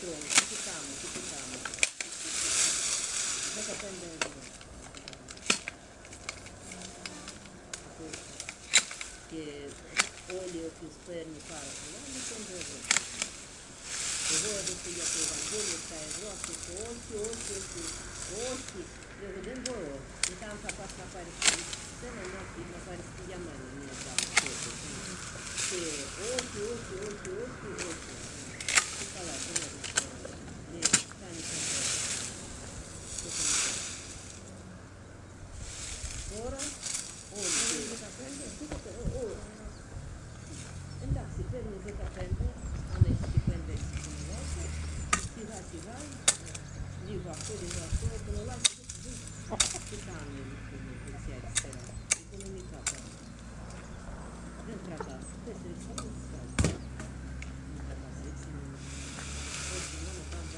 crono, tipicamo. 15 euro. Che olio più spermi para, non mi sembra vero. E voi adesso gli apri Evangelio, stai occhi, io vedendo in tanta pasta se non ho fare schiamare mia che occhi. Tutta la prima di stani ora εντάξει, παίρνει 15, αν έχει και 5-6 συνολάκια, σιγά, λίγο αυτό, το νολάκι τι κάνει λοιπόν η δεξιά αριστερά, οικονομικά πάνω. Δεν κρατάς, 4 φορές κάνει. Δεν κρατάς έτσι, όχι μόνο πάντα.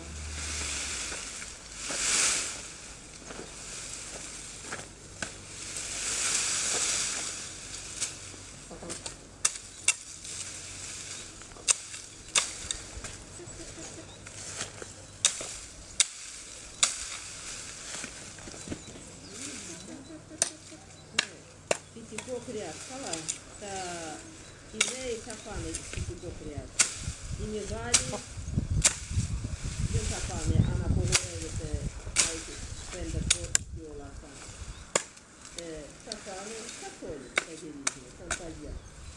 Φυτικό κρέας, καλά. Οι νέοι θα πάνε φυτικό κρέας. Οι μεγάλοι δεν θα πάνε, αν απογορεύεται να έχει 5 πρώτες και όλα αυτά. Θα πάνε καθόλου τα γυρίζουν, σαν παλιά.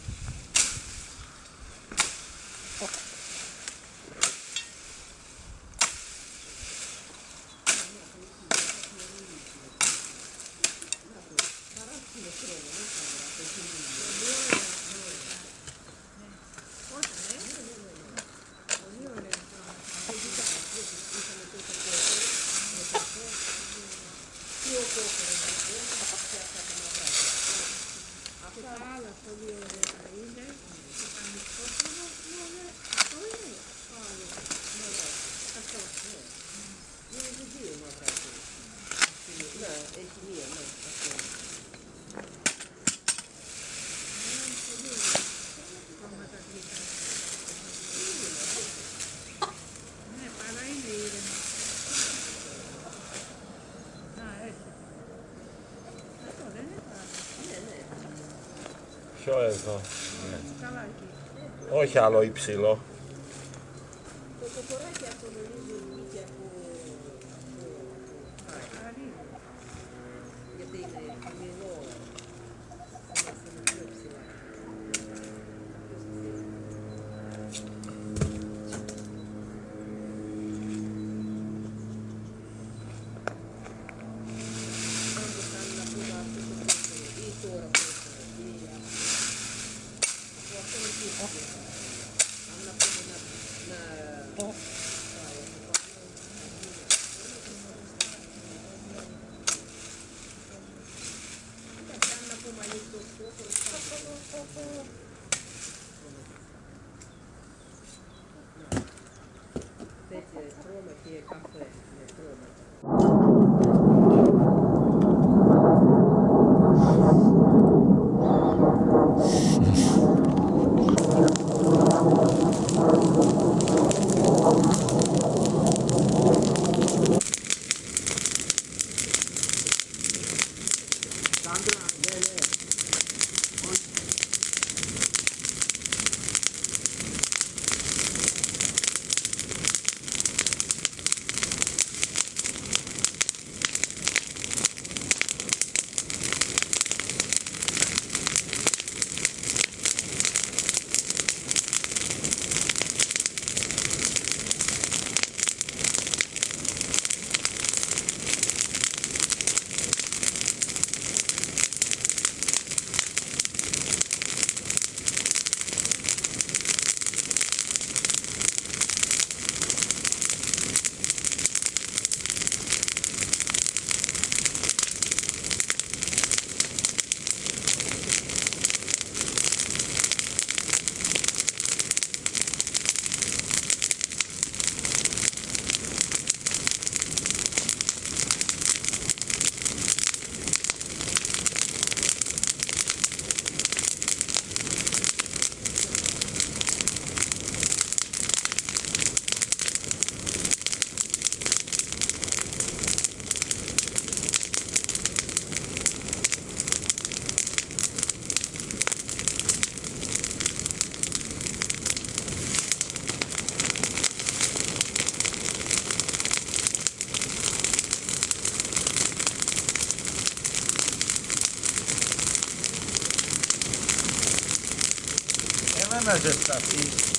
Ποιο εδώ, ναι. Όχι άλλο υψηλό. Το κοκοράκι αυτό νομίζω βγήκε γιατί είναι χαμηλό, όμως είναι πιο ψηλά. Πάντως αν να πούμε αυτό το πρόσφαρο ή τώρα πρόσφαρο ή αυτό είναι πιο αν να πούμε να τέτοια στρώμα και καφέ με στρώμα. buona c'è sta, sì.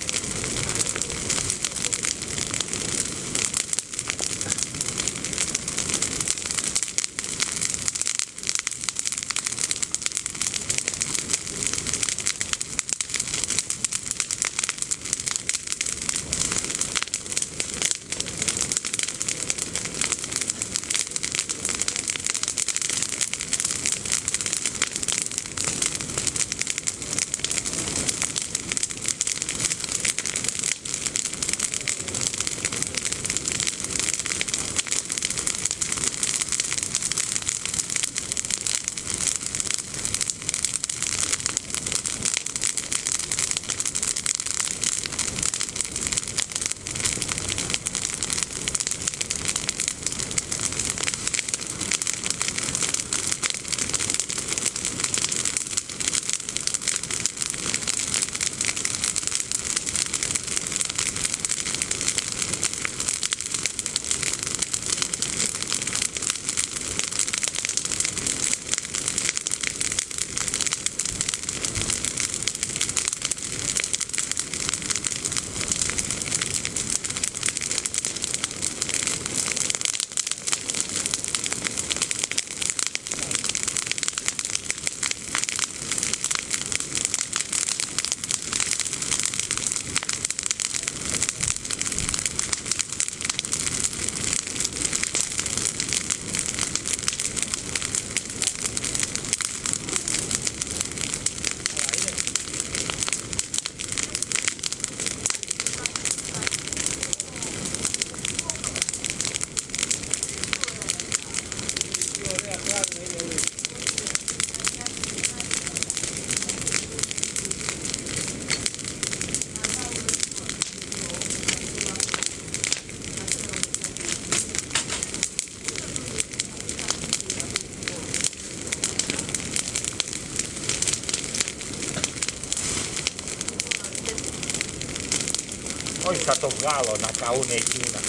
Oj, sa to valo na kaunej kína.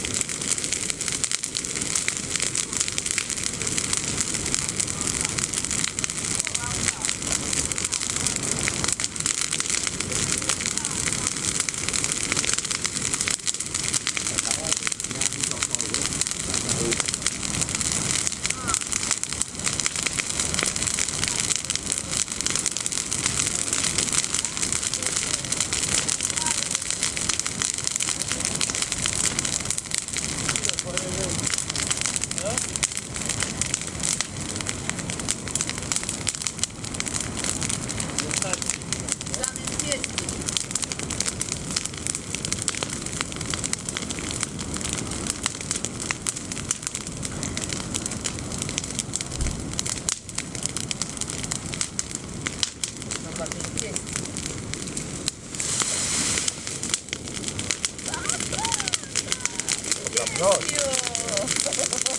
No.